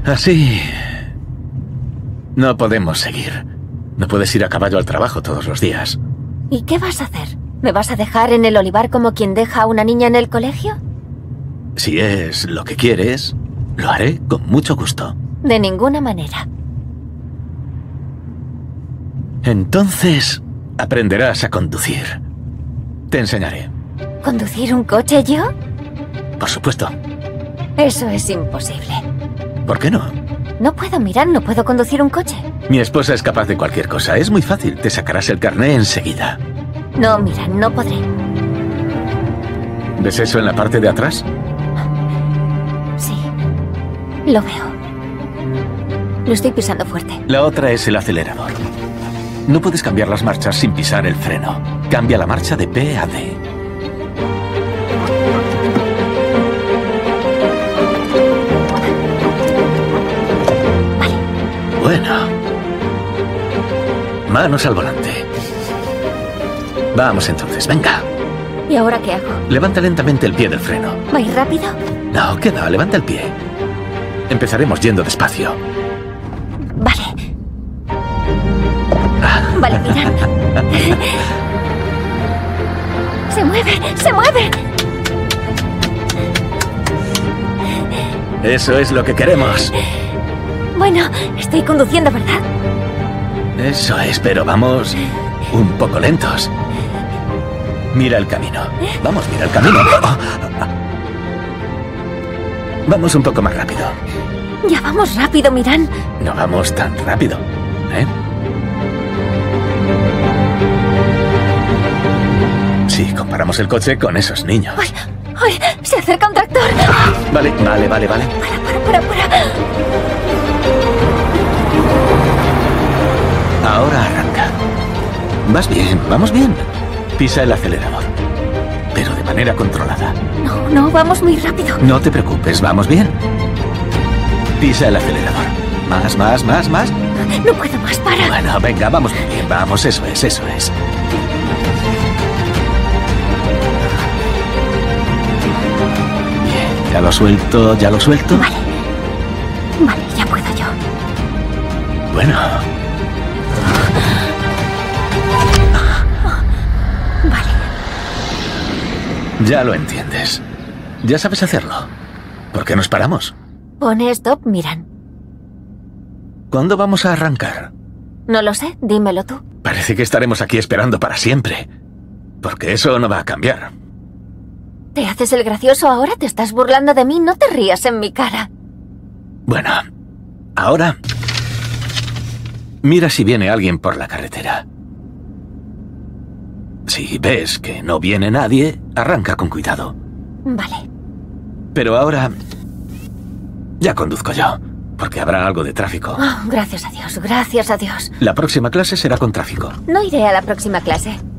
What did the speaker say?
Así... no podemos seguir. No puedes ir a caballo al trabajo todos los días. ¿Y qué vas a hacer? ¿Me vas a dejar en el olivar como quien deja a una niña en el colegio? Si es lo que quieres, lo haré con mucho gusto. De ninguna manera. Entonces, aprenderás a conducir. Te enseñaré. ¿Conducir un coche yo? Por supuesto. Eso es imposible. ¿Por qué no? No puedo, mirar, no puedo conducir un coche. Mi esposa es capaz de cualquier cosa. Es muy fácil. Te sacarás el carné enseguida. No, mira, no podré. ¿Ves eso en la parte de atrás? Sí, lo veo. Lo estoy pisando fuerte. La otra es el acelerador. No puedes cambiar las marchas sin pisar el freno. Cambia la marcha de P a D. Vale. Bueno. Manos al volante. Vamos entonces, venga. ¿Y ahora qué hago? Levanta lentamente el pie del freno. ¿Va a ir rápido? No, ¿qué va? Levanta el pie. Empezaremos yendo despacio. Vale. Vale, mirad. ¡Se mueve! ¡Se mueve! Eso es lo que queremos. Bueno, estoy conduciendo, ¿verdad? Eso es, pero vamos un poco lentos. Mira el camino. Vamos, mira el camino. Vamos un poco más rápido. Ya vamos rápido, Miran. No vamos tan rápido, ¿eh? Si comparamos el coche con esos niños. ¡Ay! ¡Ay! ¡Se acerca un tractor! Vale. Para. Ahora arranca. Vas bien, vamos bien. Pisa el acelerador, pero de manera controlada. No, vamos muy rápido. No te preocupes, vamos bien. Pisa el acelerador. Más. No puedo más, para. Bueno, venga, vamos muy bien, vamos, eso es. Bien, ya lo suelto. Vale, ya puedo yo. Bueno. Vale. Ya lo entiendes. Ya sabes hacerlo. ¿Por qué nos paramos? Pone stop, Miran. ¿Cuándo vamos a arrancar? No lo sé, dímelo tú. Parece que estaremos aquí esperando para siempre. Porque eso no va a cambiar. ¿Te haces el gracioso ahora? ¿Te estás burlando de mí? No te rías en mi cara. Bueno, ahora... mira si viene alguien por la carretera. Si ves que no viene nadie, arranca con cuidado. Vale. Pero ahora... ya conduzco yo, porque habrá algo de tráfico. Oh, gracias a Dios, gracias a Dios. La próxima clase será con tráfico. No iré a la próxima clase.